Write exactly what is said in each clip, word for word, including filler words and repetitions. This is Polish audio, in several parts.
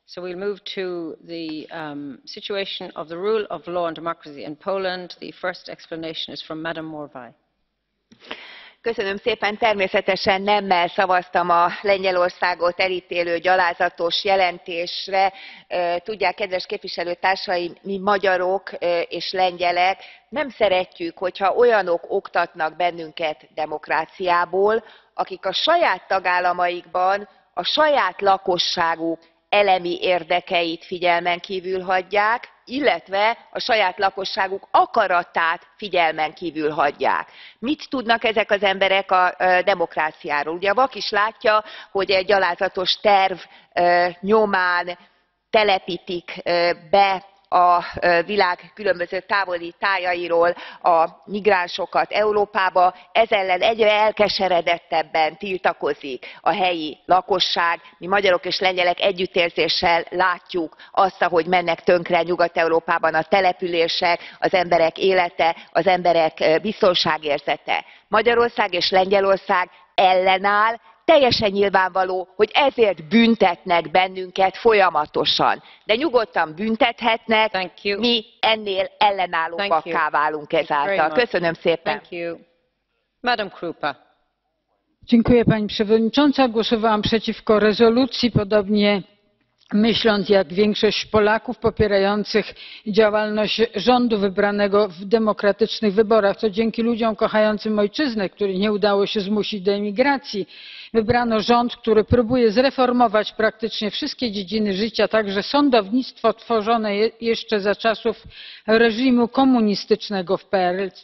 So we'll move to the um, situation of the rule of law and democracy in Poland. The first explanation is from Madam Morvai. Köszönöm szépen. Természetesen nemmel szavaztam a Lengyelországot elítélő gyalázatos jelentésre. Tudják, kedves képviselőtársaim, mi magyarok és lengyelek nem szeretjük, hogyha olyanok oktatnak bennünket demokráciából, akik a saját tagállamaikban a saját lakosságuk elemi érdekeit figyelmen kívül hagyják, illetve a saját lakosságuk akaratát figyelmen kívül hagyják. Mit tudnak ezek az emberek a demokráciáról? Ugye a vak is látja, hogy egy gyalázatos terv nyomán telepítik be a világ különböző távoli tájairól a migránsokat Európába, ez ellen egyre elkeseredettebben tiltakozik a helyi lakosság. Mi magyarok és lengyelek együttérzéssel látjuk azt, ahogy mennek tönkre Nyugat-Európában a települések, az emberek élete, az emberek biztonságérzete. Magyarország és Lengyelország ellenáll. Teljesen nyilvánvaló, hogy ezért büntetnek bennünket folyamatosan. De nyugodtan büntethetnek, mi ennél ellenállóbbakká válunk ezáltal. Köszönöm szépen. Madam Krupa. Dziękuję pani przewodnicząca. Głosowałam przeciwko rezolucji, podobnie myśląc jak większość Polaków popierających działalność rządu wybranego w demokratycznych wyborach. To dzięki ludziom kochającym ojczyznę, których nie udało się zmusić do emigracji, wybrano rząd, który próbuje zreformować praktycznie wszystkie dziedziny życia, także sądownictwo tworzone jeszcze za czasów reżimu komunistycznego w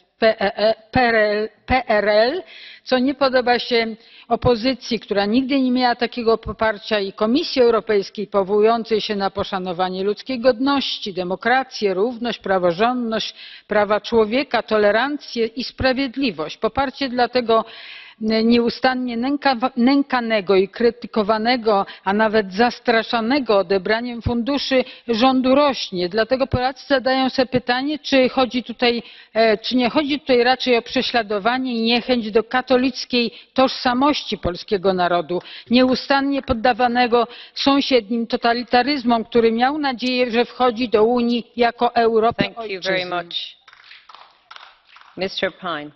P R L, co nie podoba się opozycji, która nigdy nie miała takiego poparcia, i Komisji Europejskiej powołującej się na poszanowanie ludzkiej godności, demokrację, równość, praworządność, prawa człowieka, tolerancję i sprawiedliwość. Poparcie dla tego nieustannie nękanego i krytykowanego, a nawet zastraszanego odebraniem funduszy rządu rośnie. Dlatego Polacy zadają sobie pytanie, czy chodzi tutaj, czy nie chodzi tutaj raczej o prześladowanie i niechęć do katolickiej tożsamości polskiego narodu, nieustannie poddawanego sąsiednim totalitaryzmom, który miał nadzieję, że wchodzi do Unii jako Europy ojczyzny. mister Pine.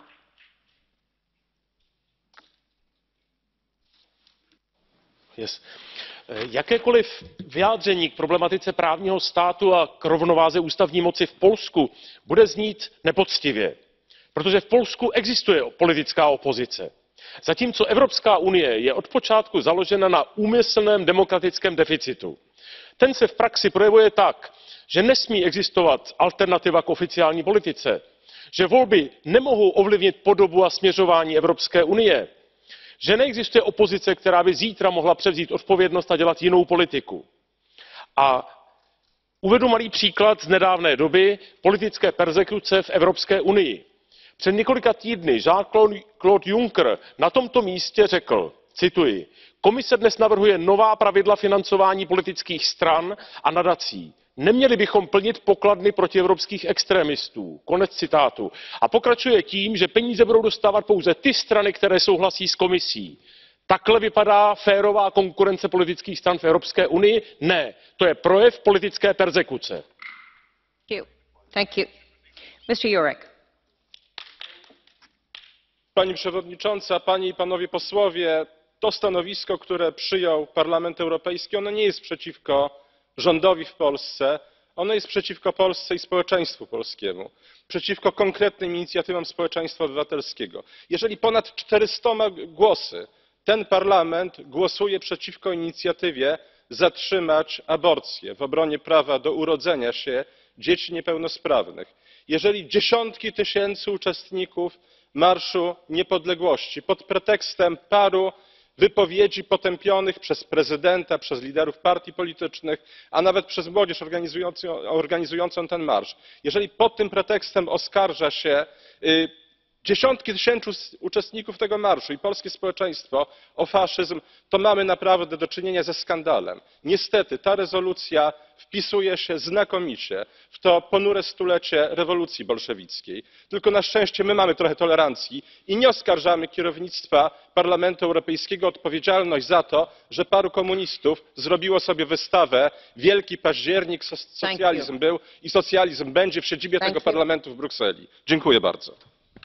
Yes. Jakékoliv vyjádření k problematice právního státu a k rovnováze ústavní moci v Polsku bude znít nepoctivě, protože v Polsku existuje politická opozice. Zatímco Evropská unie je od počátku založena na úmyslném demokratickém deficitu. Ten se v praxi projevuje tak, že nesmí existovat alternativa k oficiální politice, že volby nemohou ovlivnit podobu a směřování Evropské unie, že neexistuje opozice, která by zítra mohla převzít odpovědnost a dělat jinou politiku. A uvedu malý příklad z nedávné doby politické perzekuce v Evropské unii. Před několika týdny Jean-Claude Juncker na tomto místě řekl, cituji, Komise dnes navrhuje nová pravidla financování politických stran a nadací. Neměli bychom plnit pokladny protievropských extremistů. Konec citátu. A pokračuje tím, že peníze budou dostávat pouze ty strany, které souhlasí s komisí. Takhle vypadá férová konkurence politických stran v Evropské unii? Ne, to je projev politické perzekuce. Thank you. Thank you. mister Jurek. Pani przewodnicząca, panie i panowie posłowie, to stanowisko, które przyjął Parlament Europejski, ono nie jest przeciwko rządowi w Polsce, ono jest przeciwko Polsce i społeczeństwu polskiemu, przeciwko konkretnym inicjatywom społeczeństwa obywatelskiego. Jeżeli ponad czterystoma głosy ten parlament głosuje przeciwko inicjatywie zatrzymać aborcję w obronie prawa do urodzenia się dzieci niepełnosprawnych, jeżeli dziesiątki tysięcy uczestników Marszu Niepodległości pod pretekstem paru wypowiedzi potępionych przez prezydenta, przez liderów partii politycznych, a nawet przez młodzież organizującą ten marsz, jeżeli pod tym pretekstem oskarża się dziesiątki tysięcy uczestników tego marszu i polskie społeczeństwo o faszyzm, to mamy naprawdę do czynienia ze skandalem. Niestety ta rezolucja wpisuje się znakomicie w to ponure stulecie rewolucji bolszewickiej. Tylko na szczęście my mamy trochę tolerancji i nie oskarżamy kierownictwa Parlamentu Europejskiego o odpowiedzialność za to, że paru komunistów zrobiło sobie wystawę Wielki Październik, socjalizm był i socjalizm będzie w siedzibie tego parlamentu w Brukseli. Dziękuję bardzo.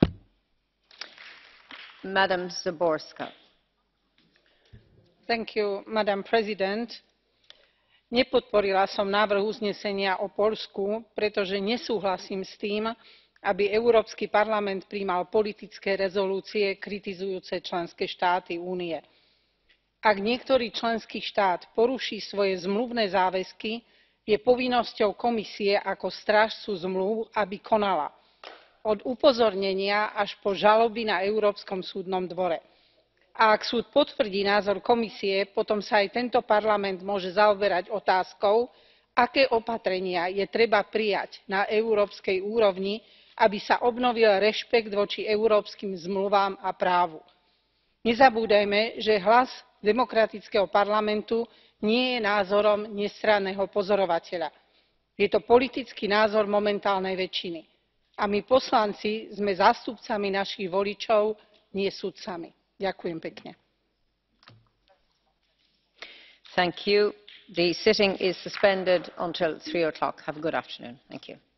Madam Zaborska. Thank you, Madam President. Nepodporila som návrh uznesenia o Poľsku, pretože nesúhlasím s tým, aby Európsky parlament prijímal politické rezolúcie kritizujúce členské štáty únie. Ak niektorý členský štát poruší svoje zmluvné záväzky, je povinnosťou Komisie ako strážcu zmlúv, aby konala. Od upozornenia až po žaloby na Európskom súdnom dvore. A ak súd potvrdí názor Komisie, potom sa aj tento parlament môže zaoberať otázkou, aké opatrenia je treba prijať na európskej úrovni, aby sa obnovil rešpekt voči európskym zmluvám a právu. Nezabúdajme, že hlas demokratického parlamentu nie je názorom nestranného pozorovateľa. Je to politický názor momentálnej väčšiny. A my poslanci sme zástupcami našich voličov, nie sudcami. Ďakujem pekne. Thank you. The sitting is suspended until three o'clock. Have a good afternoon. Thank you.